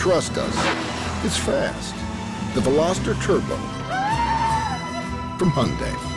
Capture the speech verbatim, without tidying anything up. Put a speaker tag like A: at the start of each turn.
A: trust us. It's fast. The Veloster Turbo from Hyundai.